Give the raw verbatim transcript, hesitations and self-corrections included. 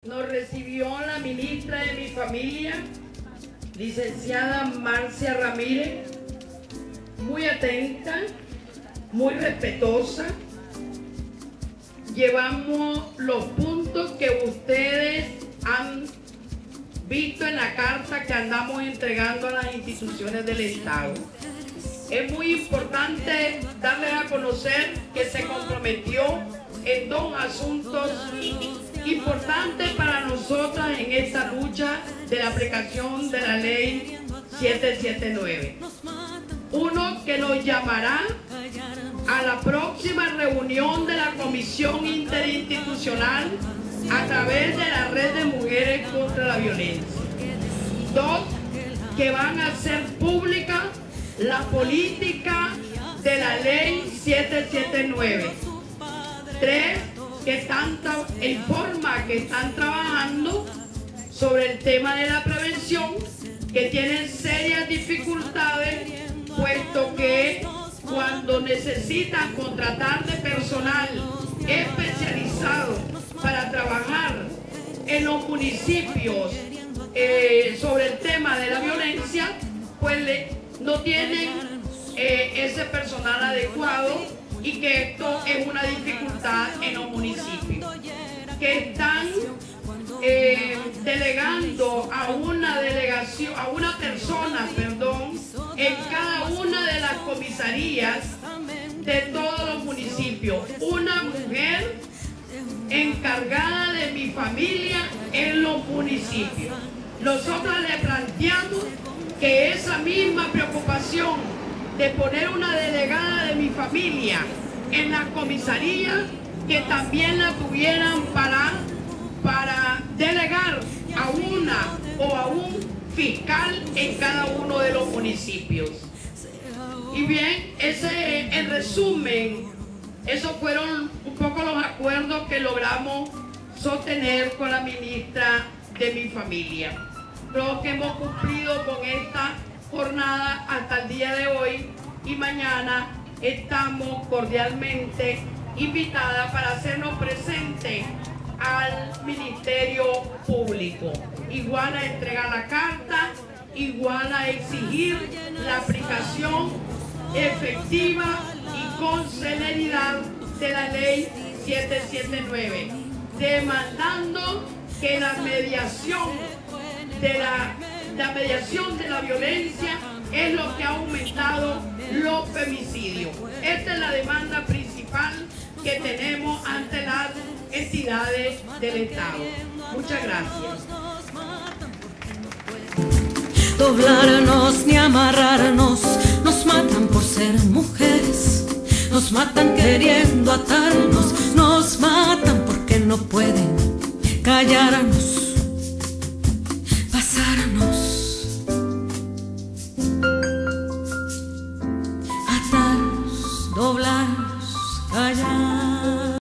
Nos recibió la ministra de mi familia, licenciada Marcia Ramírez, muy atenta, muy respetuosa. Llevamos los puntos que ustedes han visto en la carta que andamos entregando a las instituciones del Estado. Es muy importante darles a conocer que se comprometió en dos asuntos importantes para nosotras en esta lucha de la aplicación de la ley siete siete nueve. Uno, que nos llamará a la próxima reunión de la Comisión Interinstitucional a través de la Red de Mujeres contra la Violencia. Dos, que van a hacer pública la política de la ley siete siete nueve. Tres, que están informa que están trabajando sobre el tema de la prevención, que tienen serias dificultades, puesto que cuando necesitan contratar de personal especializado para trabajar en los municipios eh, sobre el tema de la violencia, pues le, no tienen eh, ese personal adecuado, y que esto es una dificultad en los municipios, que están eh, delegando a una delegación, a una persona, perdón, en cada una de las comisarías de todos los municipios, una mujer encargada de mi familia en los municipios. Nosotros le planteamos que esa misma preocupación de poner una delegada de mi familia en la comisaría, que también la tuvieran para, para delegar a una o a un fiscal en cada uno de los municipios. Y bien, ese, en resumen, esos fueron un poco los acuerdos que logramos sostener con la ministra de mi familia. Creo que hemos cumplido con esta jornada hasta el día de hoy, y mañana estamos cordialmente invitadas para hacernos presentes al Ministerio Público, igual a entregar la carta, igual a exigir la aplicación efectiva y con celeridad de la ley siete siete nueve, demandando que la mediación de la La mediación de la violencia es lo que ha aumentado los femicidios. Esta es la demanda principal que tenemos ante las entidades del Estado. Muchas gracias. Doblarnos ni amarrarnos, nos matan por ser mujeres, nos matan queriendo atarnos, nos matan porque no pueden callarnos.